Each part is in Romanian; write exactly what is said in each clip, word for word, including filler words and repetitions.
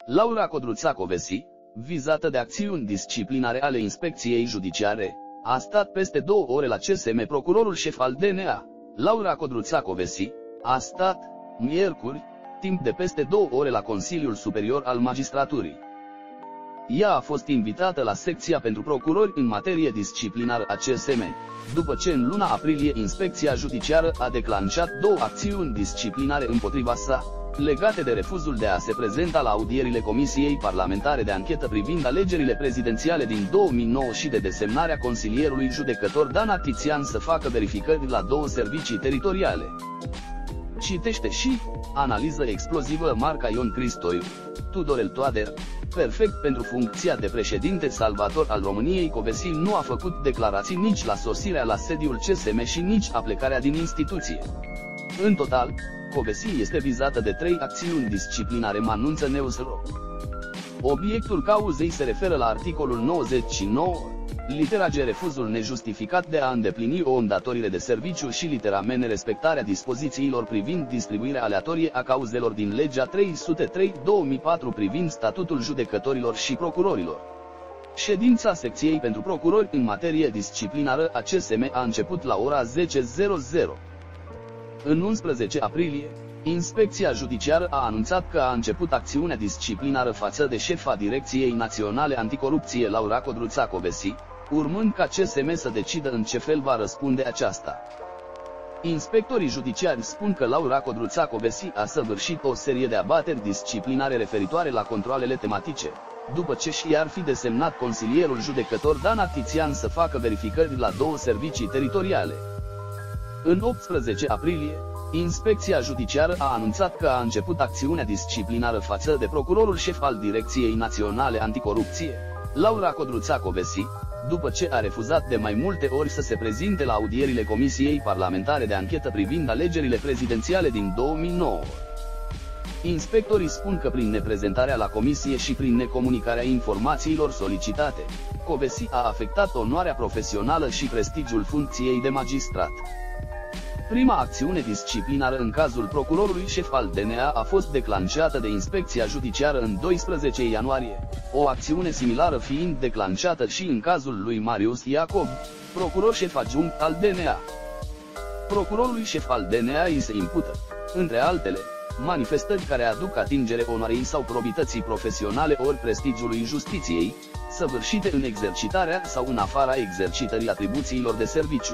Laura Codruța-Kövesi, vizată de acțiuni disciplinare ale inspecției judiciare, a stat peste două ore la C S M. Procurorul șef al D N A, Laura Codruța-Kövesi, a stat, miercuri, timp de peste două ore la Consiliul Superior al Magistraturii. Ea a fost invitată la secția pentru procurori în materie disciplinară a C S M, după ce în luna aprilie inspecția judiciară a declanșat două acțiuni disciplinare împotriva sa, legate de refuzul de a se prezenta la audierile Comisiei Parlamentare de Anchetă privind alegerile prezidențiale din două mii nouă și de desemnarea consilierului judecător Dana Tițian să facă verificări la două servicii teritoriale. Citește și analiză explozivă marca Ion Cristoiu, Tudorel Toader, perfect pentru funcția de președinte salvator al României. Kövesi nu a făcut declarații nici la sosirea la sediul C S M și nici la plecarea din instituție. În total, Kövesi este vizată de trei acțiuni disciplinare, mă anunță Newsro. Obiectul cauzei se referă la articolul nouăzeci și nouă, litera G, refuzul nejustificat de a îndeplini o îndatorire de serviciu, și litera M, nerespectarea dispozițiilor privind distribuirea aleatorie a cauzelor din legea trei sute trei două mii patru privind statutul judecătorilor și procurorilor. Ședința secției pentru procurori în materie disciplinară a C S M a început la ora zece. În unsprezece aprilie, Inspecția Judiciară a anunțat că a început acțiunea disciplinară față de șefa Direcției Naționale Anticorupție Laura Codruța-Kövesi, urmând ca C S M să decidă în ce fel va răspunde aceasta. Inspectorii judiciari spun că Laura Codruța-Kövesi a săvârșit o serie de abateri disciplinare referitoare la controalele tematice, după ce și-ar fi desemnat consilierul judecător Dana Tițian să facă verificări la două servicii teritoriale. În optsprezece aprilie, Inspecția Judiciară a anunțat că a început acțiunea disciplinară față de procurorul șef al Direcției Naționale Anticorupție, Laura Codruța-Kövesi, după ce a refuzat de mai multe ori să se prezinte la audierile Comisiei Parlamentare de Anchetă privind alegerile prezidențiale din două mii nouă. Inspectorii spun că prin neprezentarea la comisie și prin necomunicarea informațiilor solicitate, Kövesi a afectat onoarea profesională și prestigiul funcției de magistrat. Prima acțiune disciplinară în cazul procurorului șef al D N A a fost declanșată de Inspecția Judiciară în doisprezece ianuarie, o acțiune similară fiind declanșată și în cazul lui Marius Iacob, procuror șef adjunct al D N A. Procurorului șef al D N A îi se impută, între altele, manifestări care aduc atingere onoarei sau probității profesionale ori prestigiului justiției, săvârșite în exercitarea sau în afara exercitării atribuțiilor de serviciu.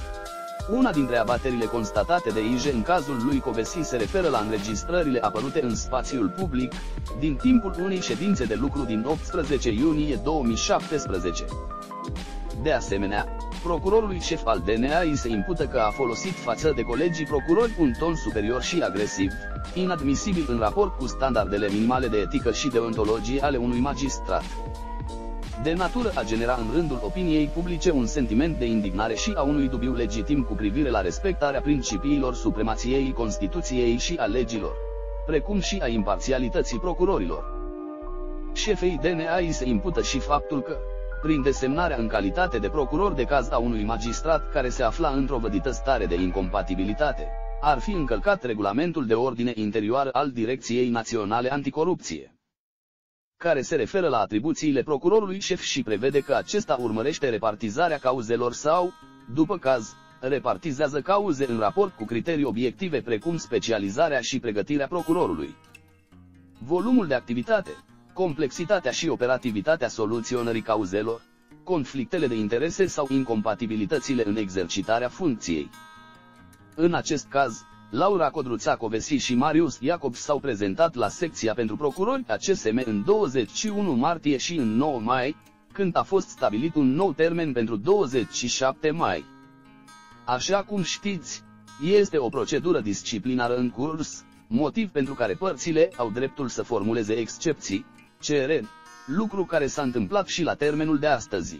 Una dintre abaterile constatate de I J în cazul lui Kövesi se referă la înregistrările apărute în spațiul public, din timpul unei ședințe de lucru din optsprezece iunie două mii șaptesprezece. De asemenea, procurorului șef al D N A îi se impută că a folosit față de colegii procurori un ton superior și agresiv, inadmisibil în raport cu standardele minimale de etică și deontologie ale unui magistrat. De natură a genera în rândul opiniei publice un sentiment de indignare și a unui dubiu legitim cu privire la respectarea principiilor supremației Constituției și a legilor, precum și a imparțialității procurorilor. Șefei D N A îi se impută și faptul că, prin desemnarea în calitate de procuror de caz a unui magistrat care se afla într-o vădită stare de incompatibilitate, ar fi încălcat regulamentul de ordine interioară al Direcției Naționale Anticorupție, care se referă la atribuțiile procurorului șef și prevede că acesta urmărește repartizarea cauzelor sau, după caz, repartizează cauze în raport cu criterii obiective precum specializarea și pregătirea procurorului, volumul de activitate, complexitatea și operativitatea soluționării cauzelor, conflictele de interese sau incompatibilitățile în exercitarea funcției. În acest caz, Laura Codruța-Kövesi și Marius Iacob s-au prezentat la secția pentru procurori a C S M în douăzeci și unu martie și în nouă mai, când a fost stabilit un nou termen pentru douăzeci și șapte mai. Așa cum știți, este o procedură disciplinară în curs, motiv pentru care părțile au dreptul să formuleze excepții, cereri, lucru care s-a întâmplat și la termenul de astăzi.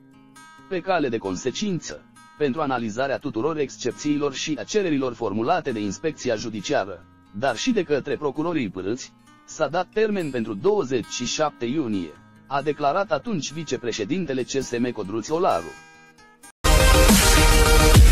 Pe cale de consecință, pentru analizarea tuturor excepțiilor și a cererilor formulate de Inspecția Judiciară, dar și de către procurorii părâți, s-a dat termen pentru douăzeci și șapte iunie, a declarat atunci vicepreședintele C S M Codruț Olaru.